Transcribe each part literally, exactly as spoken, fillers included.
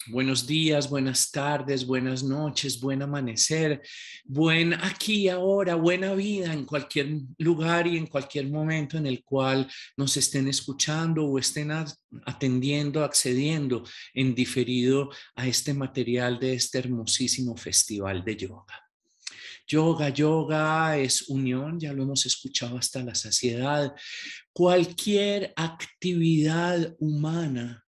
Buenos días, buenas tardes, buenas noches, buen amanecer, buen aquí y ahora, buena vida en cualquier lugar y en cualquier momento en el cual nos estén escuchando o estén atendiendo, accediendo en diferido a este material de este hermosísimo festival de yoga. Yoga, yoga es unión, ya lo hemos escuchado hasta la saciedad. Cualquier actividad humana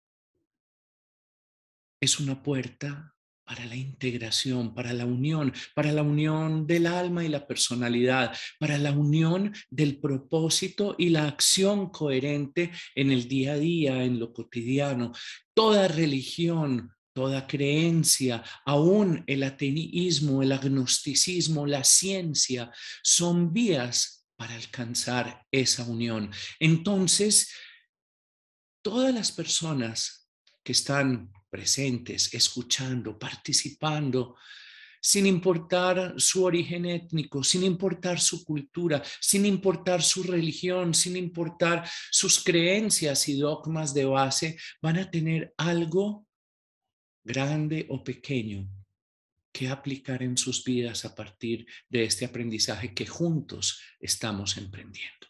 es una puerta para la integración, para la unión, para la unión del alma y la personalidad, para la unión del propósito y la acción coherente en el día a día, en lo cotidiano. Toda religión, toda creencia, aún el ateísmo, el agnosticismo, la ciencia, son vías para alcanzar esa unión. Entonces, todas las personas que están presentes, escuchando, participando, sin importar su origen étnico, sin importar su cultura, sin importar su religión, sin importar sus creencias y dogmas de base, van a tener algo grande o pequeño que aplicar en sus vidas a partir de este aprendizaje que juntos estamos emprendiendo.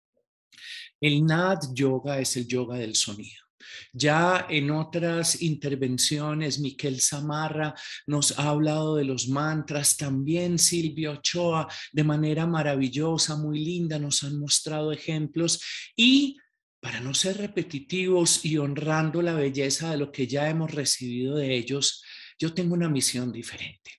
El Nad Yoga es el yoga del sonido. Ya en otras intervenciones, Miquel Zamarra nos ha hablado de los mantras, también Silvia Ochoa, de manera maravillosa, muy linda, nos han mostrado ejemplos y para no ser repetitivos y honrando la belleza de lo que ya hemos recibido de ellos, yo tengo una misión diferente.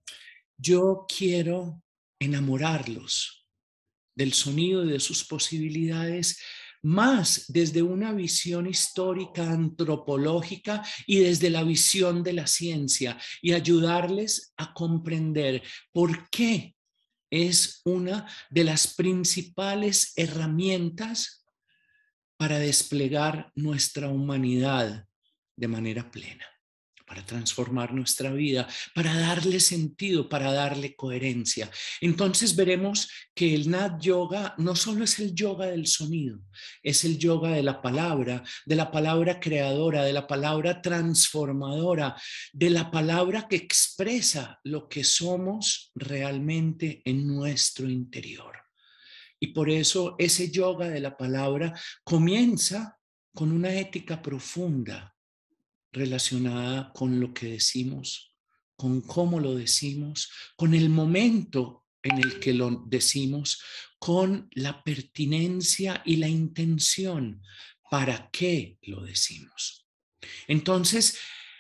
Yo quiero enamorarlos del sonido y de sus posibilidades, más desde una visión histórica, antropológica y desde la visión de la ciencia, y ayudarles a comprender por qué es una de las principales herramientas para desplegar nuestra humanidad de manera plena, para transformar nuestra vida, para darle sentido, para darle coherencia. Entonces veremos que el Nat Yoga no solo es el yoga del sonido, es el yoga de la palabra, de la palabra creadora, de la palabra transformadora, de la palabra que expresa lo que somos realmente en nuestro interior. Y por eso ese yoga de la palabra comienza con una ética profunda relacionada con lo que decimos, con cómo lo decimos, con el momento en el que lo decimos, con la pertinencia y la intención para qué lo decimos. Entonces,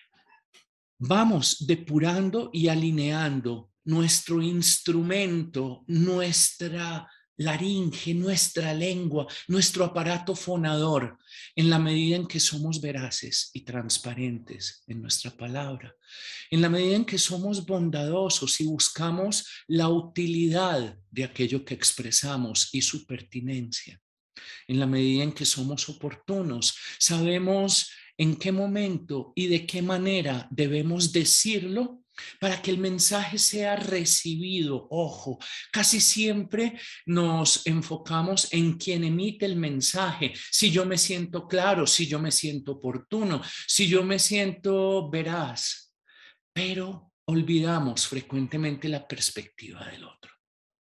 vamos depurando y alineando nuestro instrumento, nuestra laringe, nuestra lengua, nuestro aparato fonador, en la medida en que somos veraces y transparentes en nuestra palabra, en la medida en que somos bondadosos y buscamos la utilidad de aquello que expresamos y su pertinencia, en la medida en que somos oportunos, sabemos en qué momento y de qué manera debemos decirlo para que el mensaje sea recibido. Ojo, casi siempre nos enfocamos en quien emite el mensaje. Si yo me siento claro, si yo me siento oportuno, si yo me siento veraz, pero olvidamos frecuentemente la perspectiva del otro.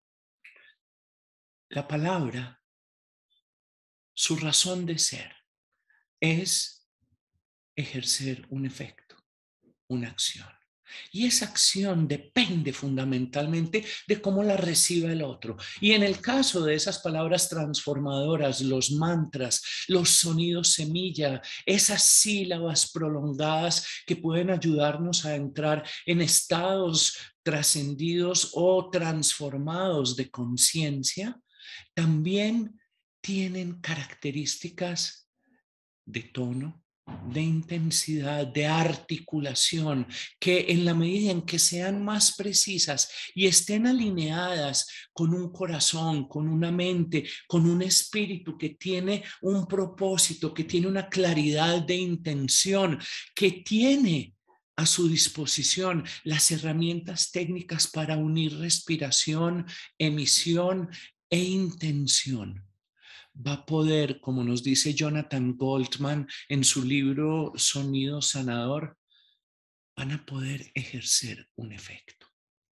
La palabra, su razón de ser, es ejercer un efecto, una acción. Y esa acción depende fundamentalmente de cómo la reciba el otro. Y en el caso de esas palabras transformadoras, los mantras, los sonidos semilla, esas sílabas prolongadas que pueden ayudarnos a entrar en estados trascendidos o transformados de conciencia, también tienen características de tono, de intensidad, de articulación, que en la medida en que sean más precisas y estén alineadas con un corazón, con una mente, con un espíritu que tiene un propósito, que tiene una claridad de intención, que tiene a su disposición las herramientas técnicas para unir respiración, emisión e intención, va a poder, como nos dice Jonathan Goldman en su libro Sonido Sanador, van a poder ejercer un efecto.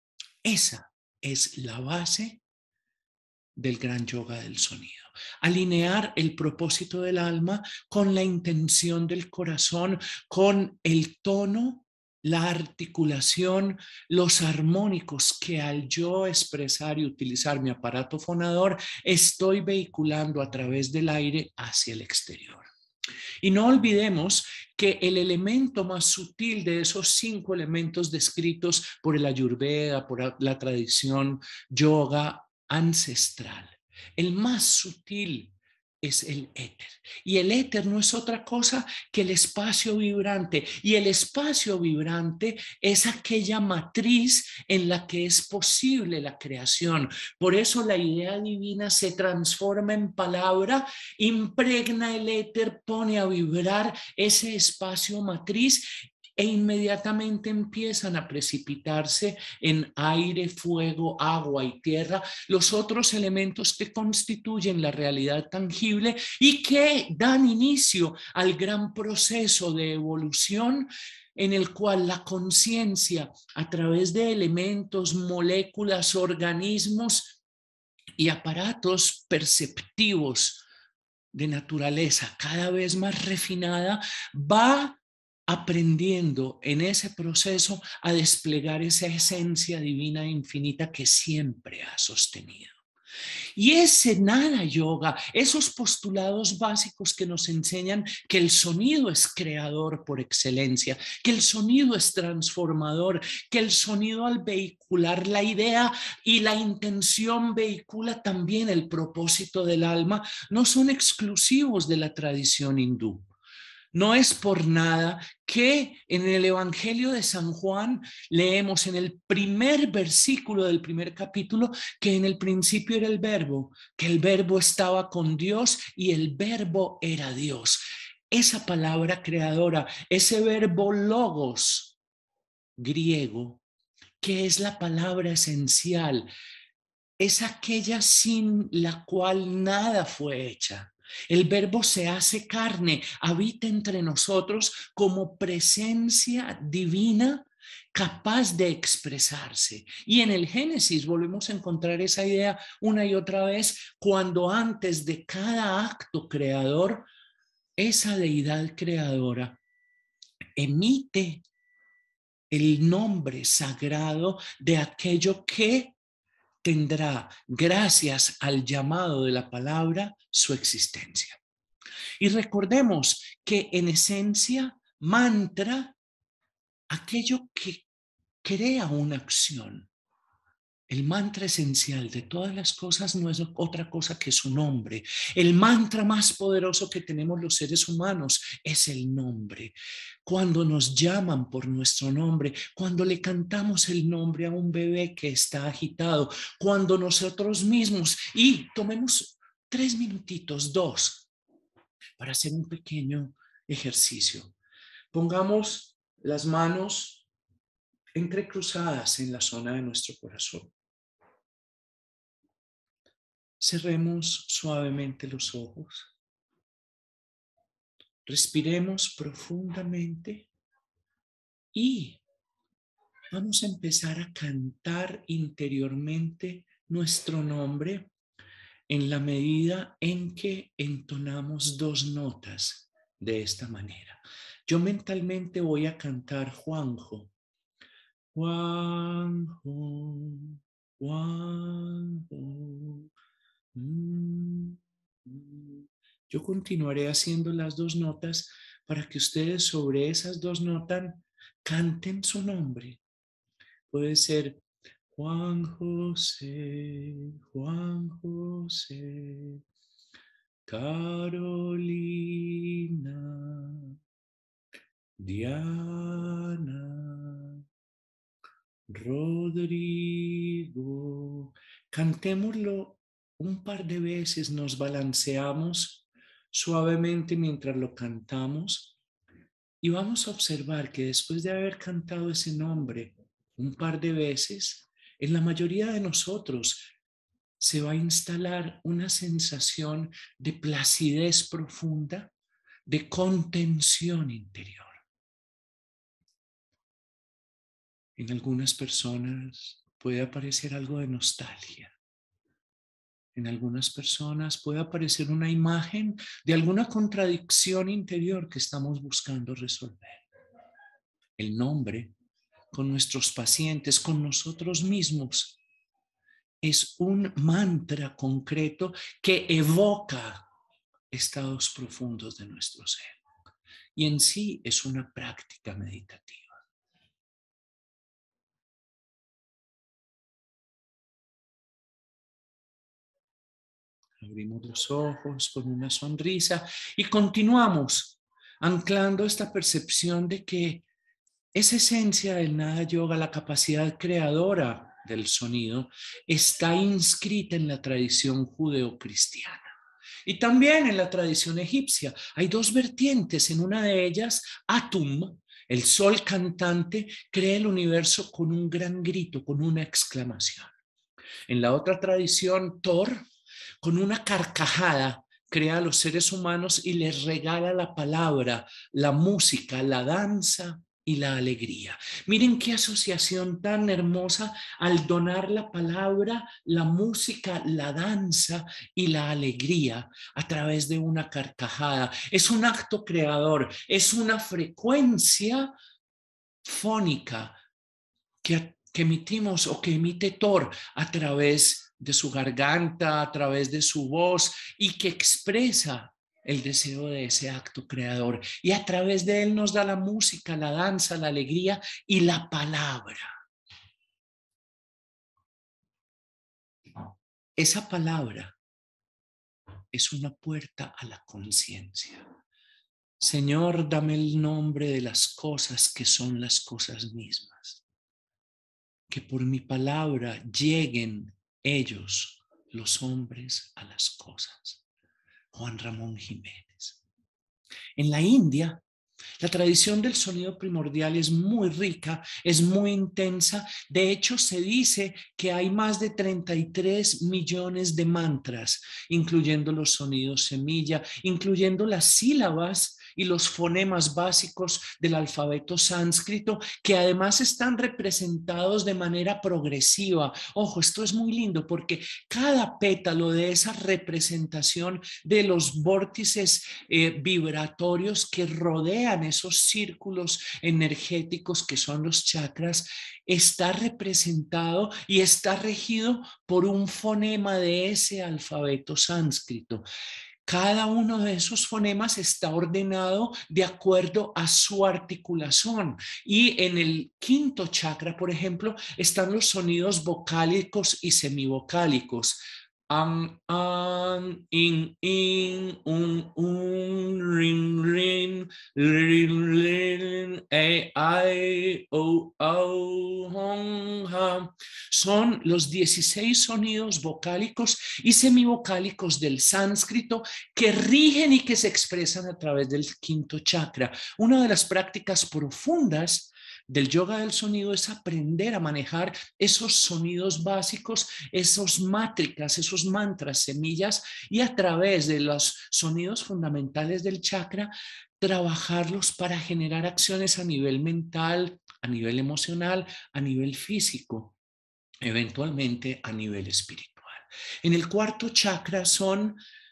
Esa es la base del gran yoga del sonido. Alinear el propósito del alma con la intención del corazón, con el tono, la articulación, los armónicos que al yo expresar y utilizar mi aparato fonador estoy vehiculando a través del aire hacia el exterior. Y no olvidemos que el elemento más sutil de esos cinco elementos descritos por el Ayurveda, por la tradición yoga ancestral, el más sutil es el éter. Y el éter no es otra cosa que el espacio vibrante. Y el espacio vibrante es aquella matriz en la que es posible la creación. Por eso la idea divina se transforma en palabra, impregna el éter, pone a vibrar ese espacio matriz e inmediatamente empiezan a precipitarse en aire, fuego, agua y tierra los otros elementos que constituyen la realidad tangible y que dan inicio al gran proceso de evolución en el cual la conciencia a través de elementos, moléculas, organismos y aparatos perceptivos de naturaleza cada vez más refinada va aprendiendo en ese proceso a desplegar esa esencia divina e infinita que siempre ha sostenido. Y ese nada yoga, esos postulados básicos que nos enseñan que el sonido es creador por excelencia, que el sonido es transformador, que el sonido al vehicular la idea y la intención vehicula también el propósito del alma, no son exclusivos de la tradición hindú. No es por nada que en el Evangelio de San Juan leemos en el primer versículo del primer capítulo que en el principio era el verbo, que el verbo estaba con Dios y el verbo era Dios. Esa palabra creadora, ese verbo logos griego, que es la palabra esencial, es aquella sin la cual nada fue hecha. El verbo se hace carne, habita entre nosotros como presencia divina capaz de expresarse. Y en el Génesis volvemos a encontrar esa idea una y otra vez, cuando antes de cada acto creador, esa deidad creadora emite el nombre sagrado de aquello que tendrá, gracias al llamado de la palabra, su existencia. Y recordemos que en esencia, mantra, aquello que crea una acción. El mantra esencial de todas las cosas no es otra cosa que su nombre. El mantra más poderoso que tenemos los seres humanos es el nombre. Cuando nos llaman por nuestro nombre, cuando le cantamos el nombre a un bebé que está agitado, cuando nosotros mismos, y tomemos tres minutitos, dos, para hacer un pequeño ejercicio. Pongamos las manos entrecruzadas en la zona de nuestro corazón. Cerremos suavemente los ojos. Respiremos profundamente y vamos a empezar a cantar interiormente nuestro nombre en la medida en que entonamos dos notas de esta manera. Yo mentalmente voy a cantar Juanjo. Juanjo, Juanjo. Yo continuaré haciendo las dos notas para que ustedes sobre esas dos notas canten su nombre. Puede ser Juan José, Juan José, Carolina, Diana, Rodrigo. Cantémoslo un par de veces, nos balanceamos suavemente mientras lo cantamos y vamos a observar que después de haber cantado ese nombre un par de veces, en la mayoría de nosotros se va a instalar una sensación de placidez profunda, de contención interior. En algunas personas puede aparecer algo de nostalgia. En algunas personas puede aparecer una imagen de alguna contradicción interior que estamos buscando resolver. El nombre con nuestros pacientes, con nosotros mismos, es un mantra concreto que evoca estados profundos de nuestro ser. Y en sí es una práctica meditativa. Abrimos los ojos con una sonrisa y continuamos anclando esta percepción de que esa esencia del Nada Yoga, la capacidad creadora del sonido, está inscrita en la tradición judeocristiana y también en la tradición egipcia. Hay dos vertientes. En una de ellas, Atum, el sol cantante, crea el universo con un gran grito, con una exclamación. En la otra tradición, Thor, con una carcajada, crea a los seres humanos y les regala la palabra, la música, la danza y la alegría. Miren qué asociación tan hermosa al donar la palabra, la música, la danza y la alegría a través de una carcajada. Es un acto creador, es una frecuencia fónica que, que emitimos o que emite Thor a través de su garganta, a través de su voz y que expresa el deseo de ese acto creador. Y a través de él nos da la música, la danza, la alegría y la palabra. Esa palabra es una puerta a la conciencia. Señor, dame el nombre de las cosas que son las cosas mismas. Que por mi palabra lleguen ellos, los hombres, a las cosas. Juan Ramón Jiménez. En la India, la tradición del sonido primordial es muy rica, es muy intensa. De hecho, se dice que hay más de treinta y tres millones de mantras, incluyendo los sonidos semilla, incluyendo las sílabas y los fonemas básicos del alfabeto sánscrito, que además están representados de manera progresiva. Ojo, esto es muy lindo porque cada pétalo de esa representación de los vórtices eh, vibratorios que rodean esos círculos energéticos que son los chakras, está representado y está regido por un fonema de ese alfabeto sánscrito. Cada uno de esos fonemas está ordenado de acuerdo a su articulación. Y en el quinto chakra, por ejemplo, están los sonidos vocálicos y semivocálicos. Am, am, in, in, un, un, rin, rin, rin, rin, e, ai, o, au, hon, ha. Son los dieciséis sonidos vocálicos y semivocálicos del sánscrito que rigen y que se expresan a través del quinto chakra. Una de las prácticas profundas del yoga del sonido es aprender a manejar esos sonidos básicos, esos mátricas, esos mantras, semillas, y a través de los sonidos fundamentales del chakra, trabajarlos para generar acciones a nivel mental, a nivel emocional, a nivel físico, eventualmente a nivel espiritual. En el cuarto chakra son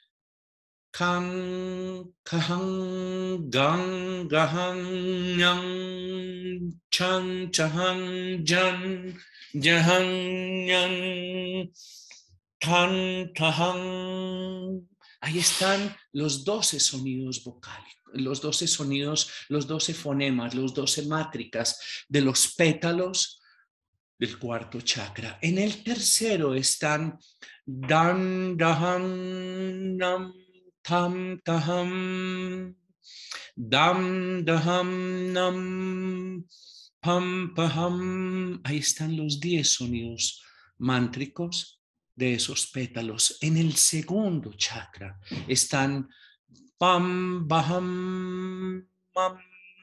Kan, kahan, gang, gahan, yang, chan, chahan, jan, jahan, yan, tan, tahan. Ahí están los doce sonidos vocales, los doce sonidos, los doce fonemas, los doce mátricas de los pétalos del cuarto chakra. En el tercero están dan, dahan, nam, tam, taham, dam, daham, nam, pam, paham. Ahí están los diez sonidos mántricos de esos pétalos. En el segundo chakra están pam, baham, mam,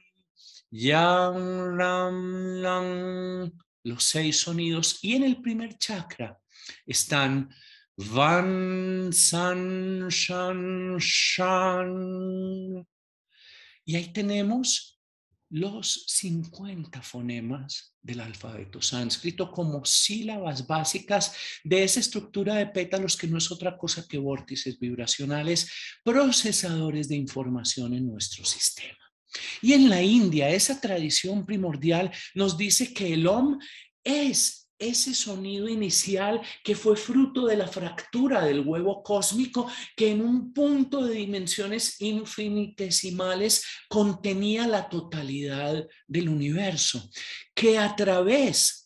yang, ram, lang, los seis sonidos. Y en el primer chakra están Van, San, Shan, Shan. Y ahí tenemos los cincuenta fonemas del alfabeto sánscrito como sílabas básicas de esa estructura de pétalos que no es otra cosa que vórtices vibracionales, procesadores de información en nuestro sistema. Y en la India, esa tradición primordial nos dice que el Om es ese sonido inicial que fue fruto de la fractura del huevo cósmico, que en un punto de dimensiones infinitesimales contenía la totalidad del universo, que a través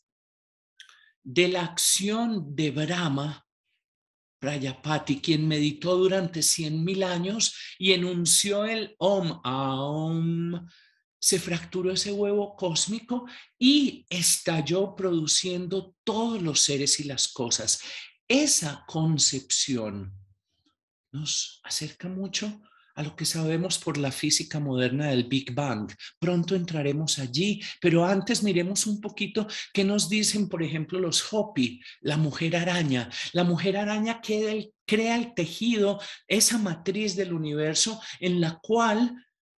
de la acción de Brahma, Prayapati, quien meditó durante cien mil años y enunció el Om, Aum, se fracturó ese huevo cósmico y estalló produciendo todos los seres y las cosas. Esa concepción nos acerca mucho a lo que sabemos por la física moderna del Big Bang. Pronto entraremos allí, pero antes miremos un poquito qué nos dicen, por ejemplo, los Hopi, la mujer araña. La mujer araña que crea el tejido, esa matriz del universo en la cual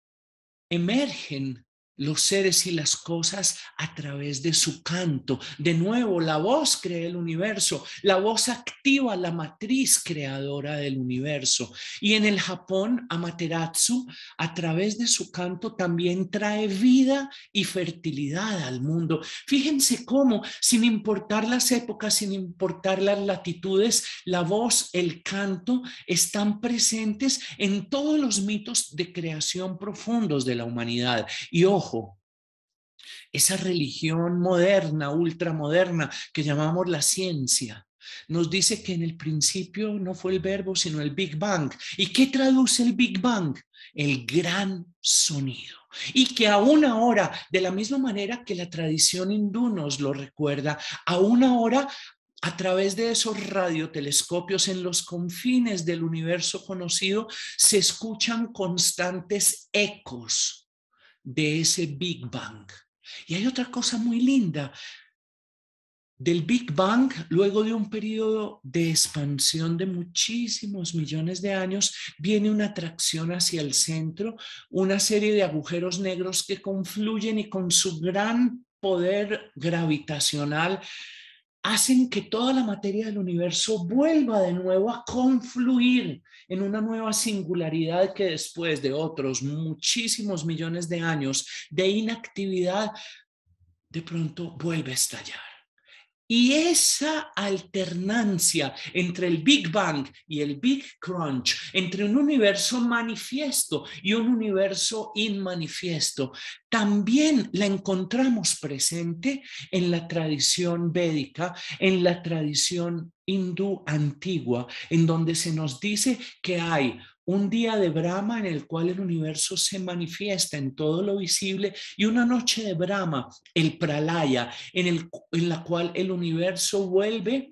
emergen los seres y las cosas a través de su canto. De nuevo, la voz crea el universo, la voz activa la matriz creadora del universo. Y en el Japón, Amaterasu, a través de su canto, también trae vida y fertilidad al mundo. Fíjense cómo, sin importar las épocas, sin importar las latitudes, la voz, el canto, están presentes en todos los mitos de creación profundos de la humanidad. Y ojo, esa religión moderna, ultramoderna, que llamamos la ciencia, nos dice que en el principio no fue el verbo, sino el Big Bang. ¿Y qué traduce el Big Bang? El gran sonido. Y que aún ahora, de la misma manera que la tradición hindú nos lo recuerda, aún ahora, a través de esos radiotelescopios en los confines del universo conocido, se escuchan constantes ecos de ese Big Bang. Y hay otra cosa muy linda. Del Big Bang, luego de un periodo de expansión de muchísimos millones de años, viene una atracción hacia el centro, una serie de agujeros negros que confluyen y con su gran poder gravitacional hacen que toda la materia del universo vuelva de nuevo a confluir en una nueva singularidad que después de otros muchísimos millones de años de inactividad, de pronto vuelve a estallar. Y esa alternancia entre el Big Bang y el Big Crunch, entre un universo manifiesto y un universo inmanifiesto, también la encontramos presente en la tradición védica, en la tradición hindú antigua, en donde se nos dice que hay un día de Brahma en el cual el universo se manifiesta en todo lo visible y una noche de Brahma, el Pralaya, en, el, en la cual el universo vuelve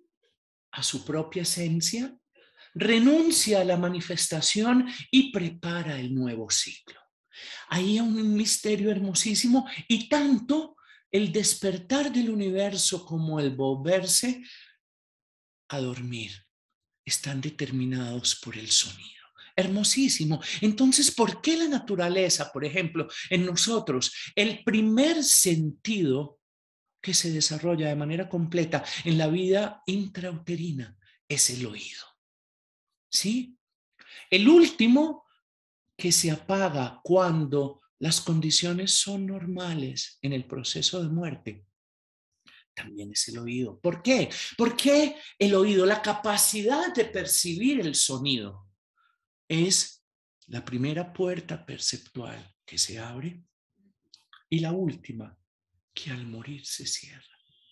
a su propia esencia, renuncia a la manifestación y prepara el nuevo ciclo. Ahí hay un misterio hermosísimo y tanto el despertar del universo como el volverse a dormir están determinados por el sonido. Hermosísimo. Entonces, ¿por qué la naturaleza, por ejemplo, en nosotros, el primer sentido que se desarrolla de manera completa en la vida intrauterina es el oído? ¿Sí? El último que se apaga cuando las condiciones son normales en el proceso de muerte también es el oído. ¿Por qué? Porque el oído, la capacidad de percibir el sonido, es la primera puerta perceptual que se abre y la última que al morir se cierra.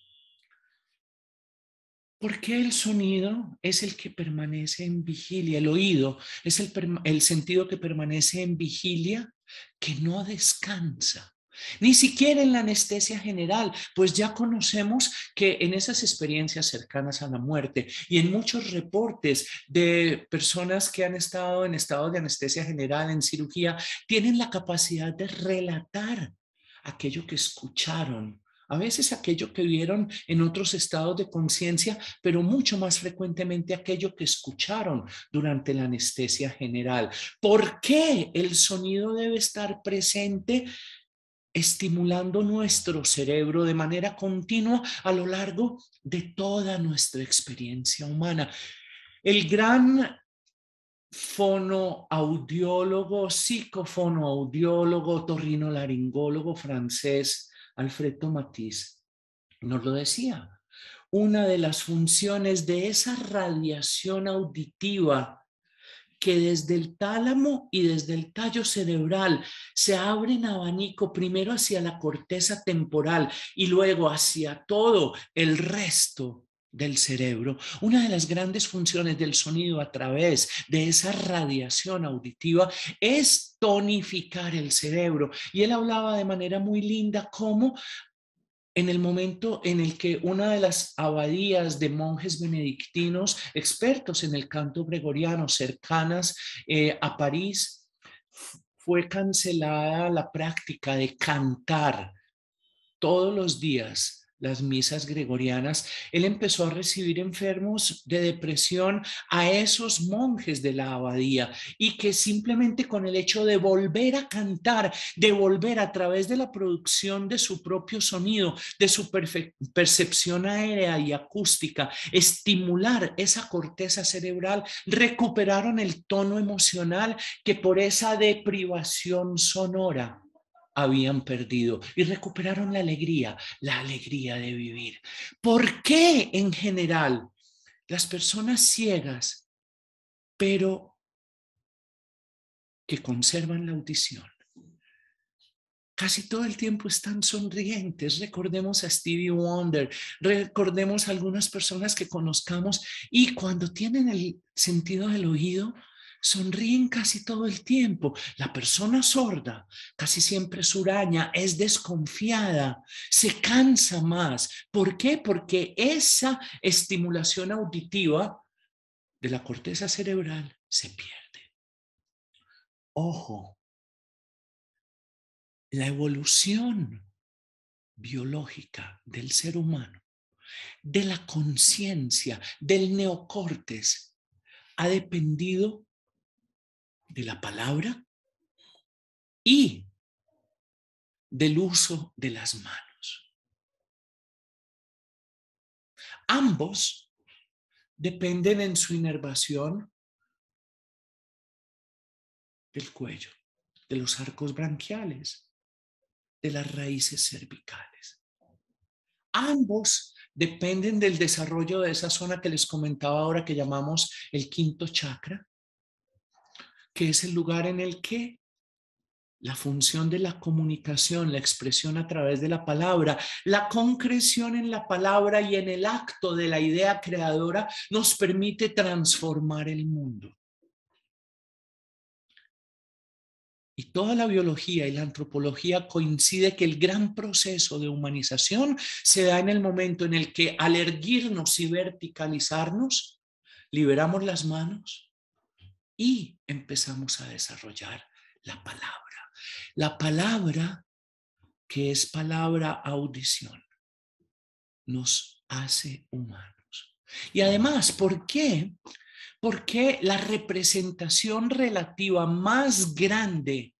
Porque el sonido es el que permanece en vigilia, el oído es el, el sentido que permanece en vigilia, que no descansa. Ni siquiera en la anestesia general, pues ya conocemos que en esas experiencias cercanas a la muerte y en muchos reportes de personas que han estado en estado de anestesia general, en cirugía, tienen la capacidad de relatar aquello que escucharon, a veces aquello que vieron en otros estados de conciencia, pero mucho más frecuentemente aquello que escucharon durante la anestesia general. ¿Por qué el sonido debe estar presente? estimulando nuestro cerebro de manera continua a lo largo de toda nuestra experiencia humana. El gran fonoaudiólogo, psicofonoaudiólogo, otorrinolaringólogo francés Alfredo Matisse nos lo decía. Una de las funciones de esa radiación auditiva que desde el tálamo y desde el tallo cerebral se abre en abanico primero hacia la corteza temporal y luego hacia todo el resto del cerebro. Una de las grandes funciones del sonido a través de esa radiación auditiva es tonificar el cerebro. Y él hablaba de manera muy linda cómo en el momento en el que una de las abadías de monjes benedictinos, expertos en el canto gregoriano, cercanas eh, a París, fue cancelada la práctica de cantar todos los días las misas gregorianas, él empezó a recibir enfermos de depresión a esos monjes de la abadía y que simplemente con el hecho de volver a cantar, de volver a través de la producción de su propio sonido, de su percepción aérea y acústica, estimular esa corteza cerebral, recuperaron el tono emocional que por esa deprivación sonora habían perdido y recuperaron la alegría, la alegría de vivir. ¿Por qué en general las personas ciegas, pero que conservan la audición, casi todo el tiempo están sonrientes? Recordemos a Stevie Wonder, recordemos a algunas personas que conozcamos y cuando tienen el sentido del oído, sonríen casi todo el tiempo. La persona sorda casi siempre es huraña, es desconfiada, se cansa más. ¿Por qué? Porque esa estimulación auditiva de la corteza cerebral se pierde. Ojo, la evolución biológica del ser humano, de la conciencia, del neocórtex, ha dependido de la palabra y del uso de las manos. Ambos dependen en su inervación del cuello, de los arcos branquiales, de las raíces cervicales. Ambos dependen del desarrollo de esa zona que les comentaba ahora que llamamos el quinto chakra, que es el lugar en el que la función de la comunicación, la expresión a través de la palabra, la concreción en la palabra y en el acto de la idea creadora nos permite transformar el mundo. Y toda la biología y la antropología coincide que el gran proceso de humanización se da en el momento en el que al erguirnos y verticalizarnos, liberamos las manos y empezamos a desarrollar la palabra. La palabra, que es palabra audición, nos hace humanos. Y además, ¿por qué? Porque la representación relativa más grande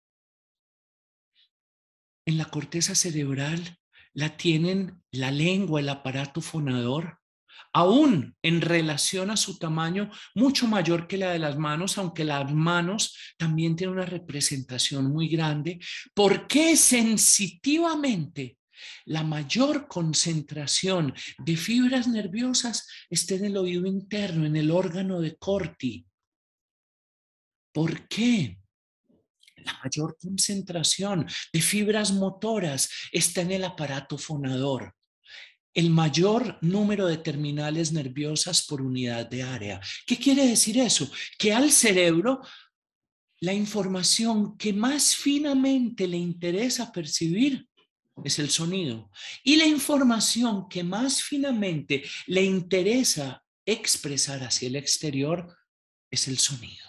en la corteza cerebral la tienen la lengua, el aparato fonador, aún en relación a su tamaño mucho mayor que la de las manos, aunque las manos también tienen una representación muy grande, porque sensitivamente la mayor concentración de fibras nerviosas está en el oído interno, en el órgano de Corti. ¿Por qué? La mayor concentración de fibras motoras está en el aparato fonador. El mayor número de terminales nerviosas por unidad de área. ¿Qué quiere decir eso? Que al cerebro la información que más finamente le interesa percibir es el sonido. Y la información que más finamente le interesa expresar hacia el exterior es el sonido.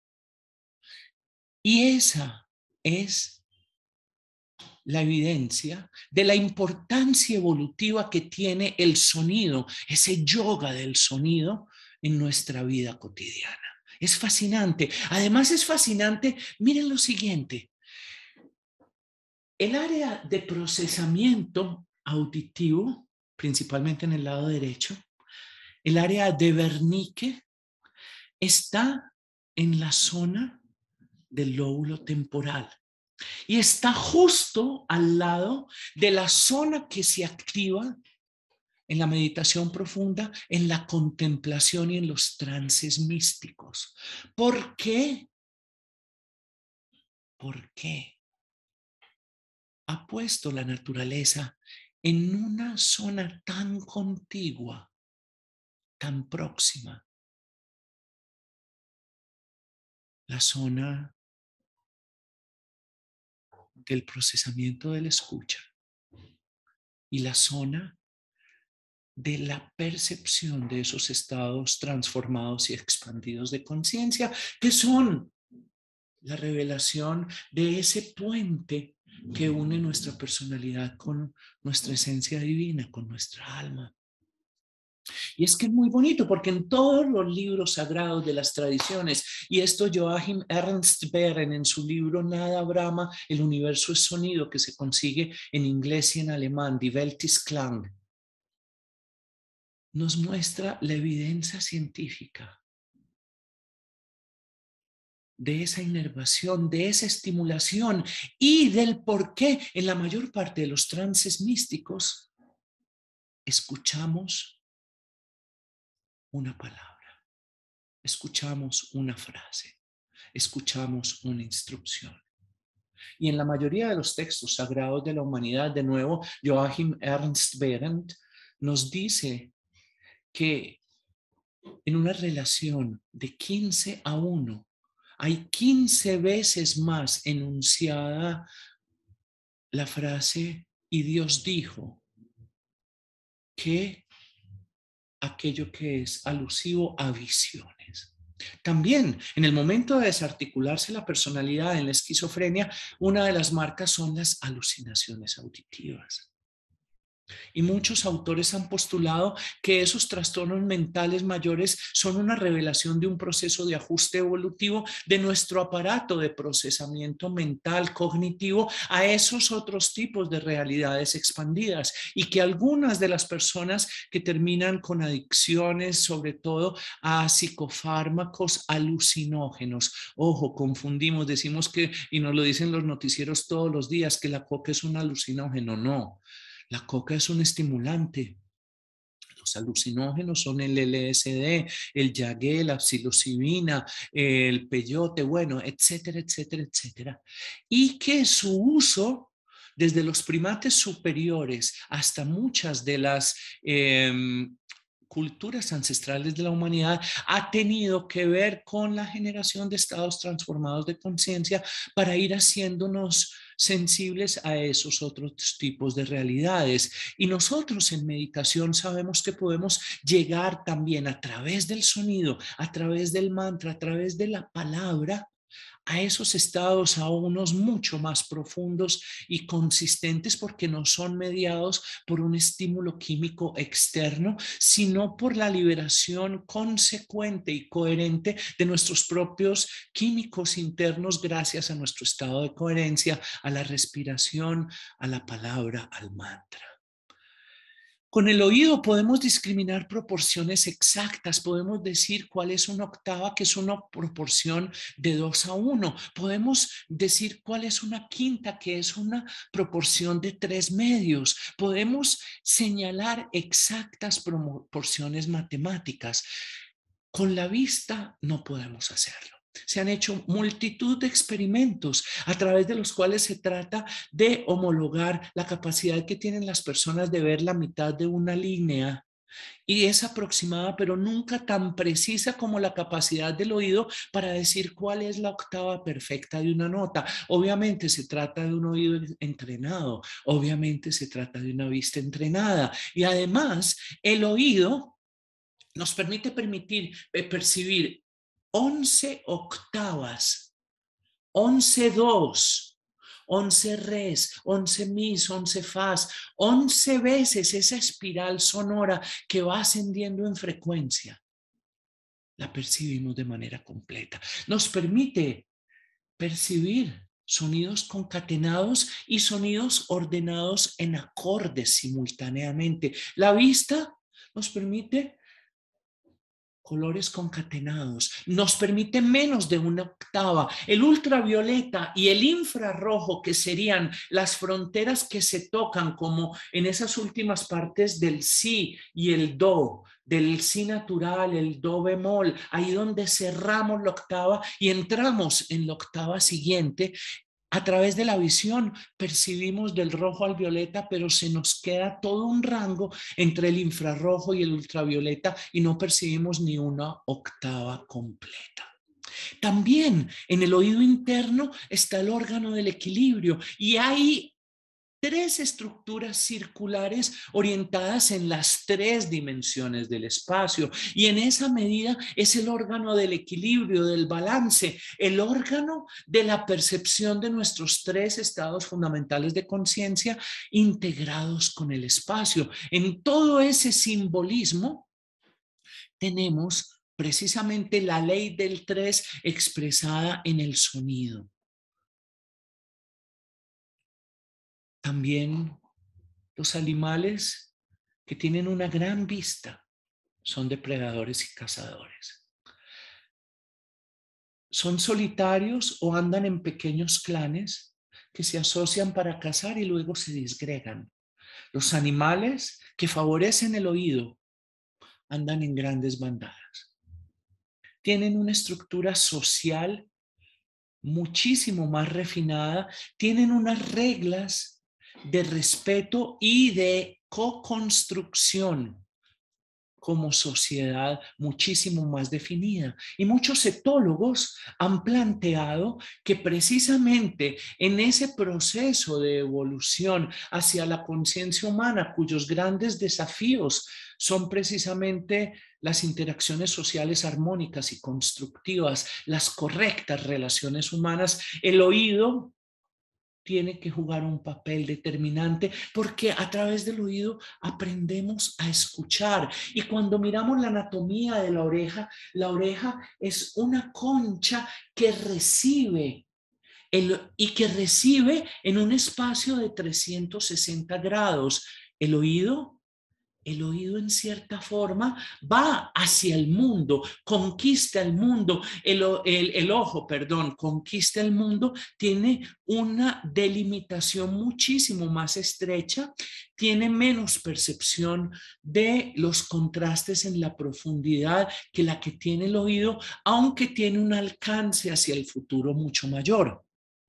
Y esa es la evidencia de la importancia evolutiva que tiene el sonido, ese yoga del sonido en nuestra vida cotidiana. Es fascinante. Además es fascinante, miren lo siguiente. El área de procesamiento auditivo, principalmente en el lado derecho, el área de Wernicke, está en la zona del lóbulo temporal y está justo al lado de la zona que se activa en la meditación profunda, en la contemplación y en los trances místicos. ¿Por qué? ¿Por qué ha puesto la naturaleza en una zona tan contigua, tan próxima? La zona del procesamiento de la escucha y la zona de la percepción de esos estados transformados y expandidos de conciencia, que son la revelación de ese puente que une nuestra personalidad con nuestra esencia divina, con nuestra alma. Y es que es muy bonito porque en todos los libros sagrados de las tradiciones, y esto Joachim Ernst Behren en su libro Nada Brahma, el universo es sonido, que se consigue en inglés y en alemán, Die Welt ist Klang, nos muestra la evidencia científica de esa inervación, de esa estimulación y del por qué en la mayor parte de los trances místicos escuchamos una palabra, escuchamos una frase, escuchamos una instrucción. Y en la mayoría de los textos sagrados de la humanidad, de nuevo, Joachim Ernst Behrend nos dice que en una relación de quince a uno, hay quince veces más enunciada la frase "y Dios dijo", que aquello que es alusivo a visiones. También, en el momento de desarticularse la personalidad en la esquizofrenia, una de las marcas son las alucinaciones auditivas. Y muchos autores han postulado que esos trastornos mentales mayores son una revelación de un proceso de ajuste evolutivo de nuestro aparato de procesamiento mental cognitivo a esos otros tipos de realidades expandidas, y que algunas de las personas que terminan con adicciones, sobre todo a psicofármacos alucinógenos, ojo, confundimos, decimos que, y nos lo dicen los noticieros todos los días, que la coca es un alucinógeno. No. La coca es un estimulante. Los alucinógenos son el L S D, el yagué, la psilocibina, el peyote, bueno, etcétera, etcétera, etcétera. Y que su uso desde los primates superiores hasta muchas de las eh, culturas ancestrales de la humanidad ha tenido que ver con la generación de estados transformados de conciencia para ir haciéndonos sensibles a esos otros tipos de realidades. Y nosotros en meditación sabemos que podemos llegar también a través del sonido, a través del mantra, a través de la palabra, a esos estados a unos mucho más profundos y consistentes, porque no son mediados por un estímulo químico externo, sino por la liberación consecuente y coherente de nuestros propios químicos internos gracias a nuestro estado de coherencia, a la respiración, a la palabra, al mantra. Con el oído podemos discriminar proporciones exactas, podemos decir cuál es una octava, que es una proporción de dos a uno. Podemos decir cuál es una quinta, que es una proporción de tres medios. Podemos señalar exactas proporciones matemáticas. Con la vista no podemos hacerlo. Se han hecho multitud de experimentos a través de los cuales se trata de homologar la capacidad que tienen las personas de ver la mitad de una línea, y es aproximada, pero nunca tan precisa como la capacidad del oído para decir cuál es la octava perfecta de una nota. Obviamente se trata de un oído entrenado, obviamente se trata de una vista entrenada, y además el oído nos permite permitir, eh, percibir once octavas, once dos, once res, once mis, once fas, once veces esa espiral sonora que va ascendiendo en frecuencia. La percibimos de manera completa. Nos permite percibir sonidos concatenados y sonidos ordenados en acordes simultáneamente. La vista nos permite colores concatenados, nos permite menos de una octava. El ultravioleta y el infrarrojo, que serían las fronteras que se tocan como en esas últimas partes del si y el do, del si natural, el do bemol, ahí donde cerramos la octava y entramos en la octava siguiente. A través de la visión percibimos del rojo al violeta, pero se nos queda todo un rango entre el infrarrojo y el ultravioleta y no percibimos ni una octava completa. También en el oído interno está el órgano del equilibrio y hay tres estructuras circulares orientadas en las tres dimensiones del espacio, y en esa medida es el órgano del equilibrio, del balance, el órgano de la percepción de nuestros tres estados fundamentales de conciencia integrados con el espacio. En todo ese simbolismo tenemos precisamente la ley del tres expresada en el sonido. También los animales que tienen una gran vista son depredadores y cazadores. Son solitarios o andan en pequeños clanes que se asocian para cazar y luego se disgregan. Los animales que favorecen el oído andan en grandes bandadas. Tienen una estructura social muchísimo más refinada, tienen unas reglas de respeto y de co-construcción como sociedad muchísimo más definida. Y muchos etólogos han planteado que precisamente en ese proceso de evolución hacia la conciencia humana, cuyos grandes desafíos son precisamente las interacciones sociales armónicas y constructivas, las correctas relaciones humanas, el oído tiene que jugar un papel determinante, porque a través del oído aprendemos a escuchar. Y cuando miramos la anatomía de la oreja, la oreja es una concha que recibe el, y que recibe en un espacio de trescientos sesenta grados. El oído El oído en cierta forma va hacia el mundo, conquista el mundo, el, el, el ojo, perdón, conquista el mundo, tiene una delimitación muchísimo más estrecha, tiene menos percepción de los contrastes en la profundidad que la que tiene el oído, aunque tiene un alcance hacia el futuro mucho mayor.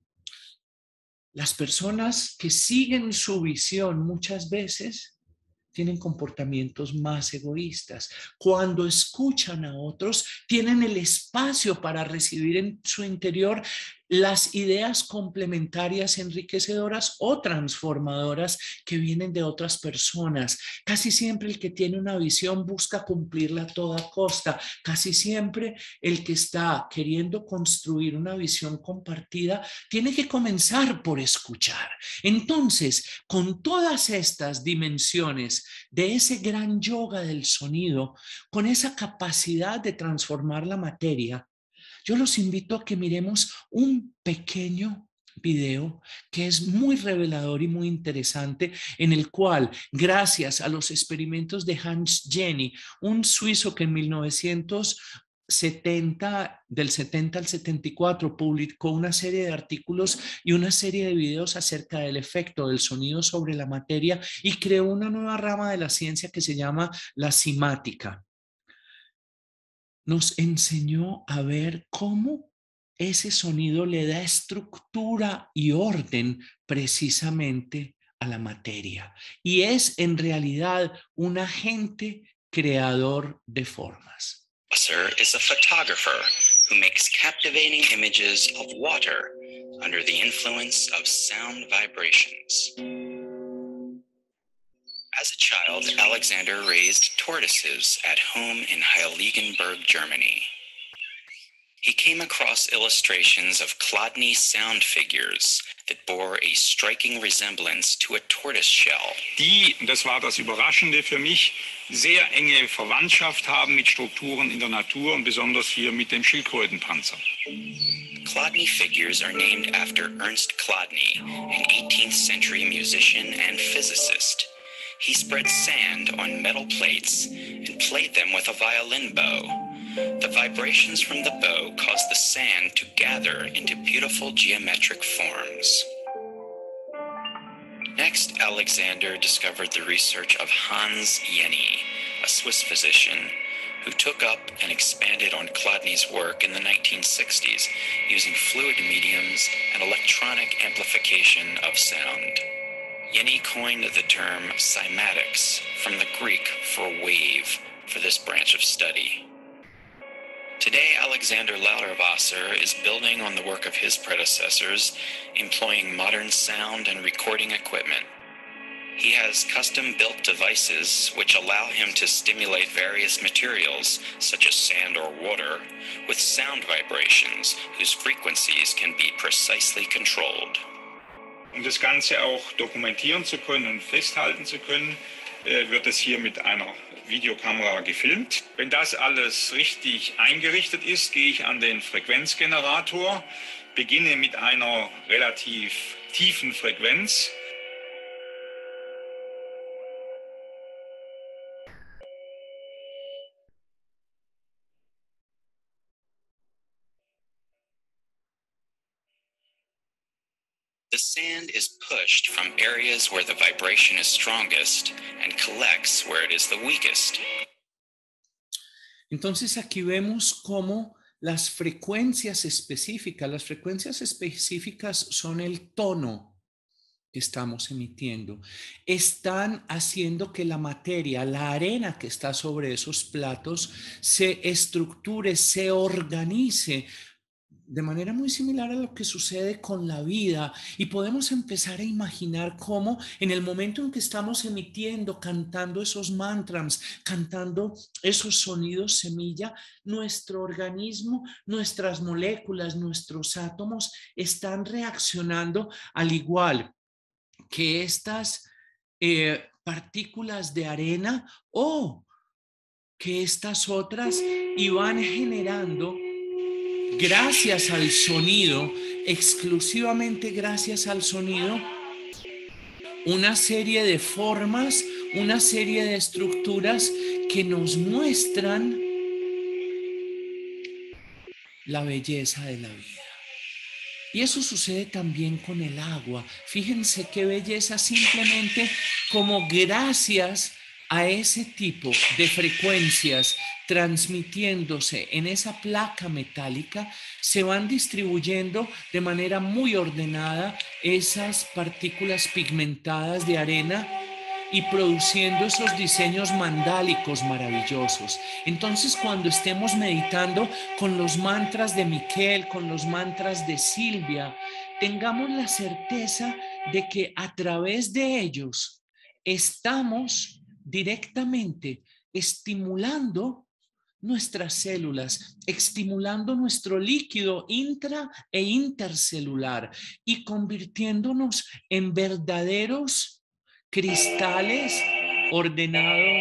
Las personas que siguen su visión muchas veces tienen comportamientos más egoístas. Cuando escuchan a otros, tienen el espacio para recibir en su interior las ideas complementarias, enriquecedoras o transformadoras que vienen de otras personas. Casi siempre el que tiene una visión busca cumplirla a toda costa. Casi siempre el que está queriendo construir una visión compartida tiene que comenzar por escuchar. Entonces, con todas estas dimensiones de ese gran yoga del sonido, con esa capacidad de transformar la materia, yo los invito a que miremos un pequeño video que es muy revelador y muy interesante, en el cual, gracias a los experimentos de Hans Jenny, un suizo que en mil novecientos setenta, del setenta al setenta y cuatro, publicó una serie de artículos y una serie de videos acerca del efecto del sonido sobre la materia y creó una nueva rama de la ciencia que se llama la cimática. Nos enseñó a ver cómo ese sonido le da estructura y orden precisamente a la materia. Y es en realidad un agente creador de formas. Sir is a photographer who makes captivating images of water under the influence of sound vibrations. As a child, Alexander raised tortoises at home in Heiligenberg, Germany. He came across illustrations of Chladni sound figures that bore a striking resemblance to a tortoise shell. Die, das war das Überraschende für mich, sehr enge Verwandtschaft haben mit Strukturen in der Natur und besonders hier mit dem Schildkrötenpanzer. Chladni figures are named after Ernst Chladni, an eighteenth century musician and physicist. He spread sand on metal plates and played them with a violin bow. The vibrations from the bow caused the sand to gather into beautiful geometric forms. Next, Alexander discovered the research of Hans Jenny, a Swiss physician, who took up and expanded on Chladni's work in the nineteen sixties using fluid mediums and electronic amplification of sound. Jenny coined the term cymatics, from the Greek for wave, for this branch of study. Today, Alexander Lauterwasser is building on the work of his predecessors, employing modern sound and recording equipment. He has custom-built devices which allow him to stimulate various materials, such as sand or water, with sound vibrations whose frequencies can be precisely controlled. Um das Ganze auch dokumentieren zu können und festhalten zu können, äh, wird es hier mit einer Videokamera gefilmt. Wenn das alles richtig eingerichtet ist, gehe ich an den Frequenzgenerator, beginne mit einer relativ tiefen Frequenz. The sand is pushed from areas where the vibration is strongest and collects where it is the weakest. Entonces aquí vemos cómo las frecuencias específicas, las frecuencias específicas son el tono que estamos emitiendo, están haciendo que la materia, la arena que está sobre esos platos, se estructure, se organice de manera muy similar a lo que sucede con la vida, y podemos empezar a imaginar cómo en el momento en que estamos emitiendo, cantando esos mantras, cantando esos sonidos semilla, nuestro organismo, nuestras moléculas, nuestros átomos están reaccionando al igual que estas eh, partículas de arena o que estas otras, y van generando, gracias al sonido, exclusivamente gracias al sonido, una serie de formas, una serie de estructuras que nos muestran la belleza de la vida. Y eso sucede también con el agua. Fíjense qué belleza, simplemente como gracias a ese tipo de frecuencias transmitiéndose en esa placa metálica, se van distribuyendo de manera muy ordenada esas partículas pigmentadas de arena y produciendo esos diseños mandálicos maravillosos. Entonces, cuando estemos meditando con los mantras de Miquel, con los mantras de Silvia, tengamos la certeza de que a través de ellos estamos directamente estimulando nuestras células, estimulando nuestro líquido intra e intercelular y convirtiéndonos en verdaderos cristales ordenados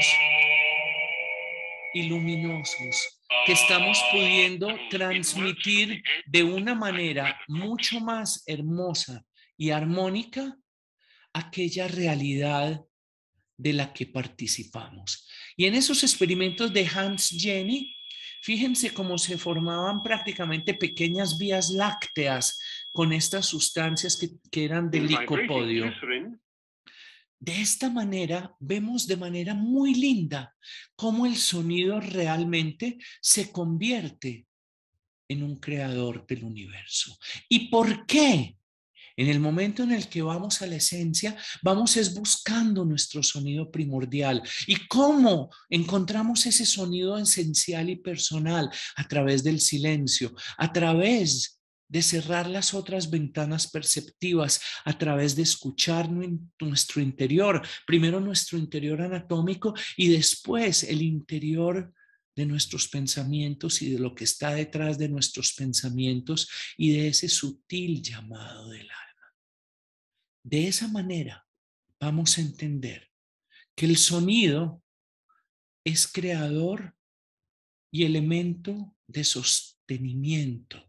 y luminosos que estamos pudiendo transmitir de una manera mucho más hermosa y armónica aquella realidad de la que participamos. Y en esos experimentos de Hans Jenny, fíjense cómo se formaban prácticamente pequeñas vías lácteas con estas sustancias que, que eran de licopodio. De esta manera vemos de manera muy linda cómo el sonido realmente se convierte en un creador del universo. ¿Y por qué? En el momento en el que vamos a la esencia, vamos es buscando nuestro sonido primordial. ¿Y cómo encontramos ese sonido esencial y personal? A través del silencio, a través de cerrar las otras ventanas perceptivas, a través de escuchar nuestro interior, primero nuestro interior anatómico y después el interior de nuestros pensamientos y de lo que está detrás de nuestros pensamientos y de ese sutil llamado del alma. De esa manera vamos a entender que el sonido es creador y elemento de sostenimiento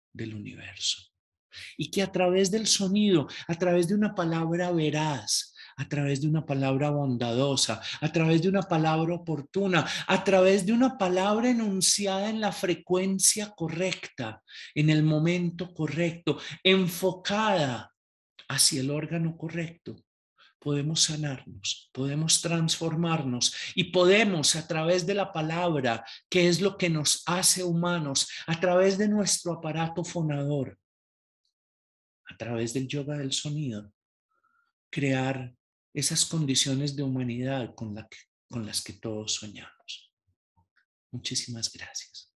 del universo. Y que a través del sonido, a través de una palabra veraz, a través de una palabra bondadosa, a través de una palabra oportuna, a través de una palabra enunciada en la frecuencia correcta, en el momento correcto, enfocada hacia el órgano correcto, podemos sanarnos, podemos transformarnos y podemos a través de la palabra, que es lo que nos hace humanos, a través de nuestro aparato fonador, a través del yoga del sonido, crear esas condiciones de humanidad con, la que, con las que todos soñamos. Muchísimas gracias.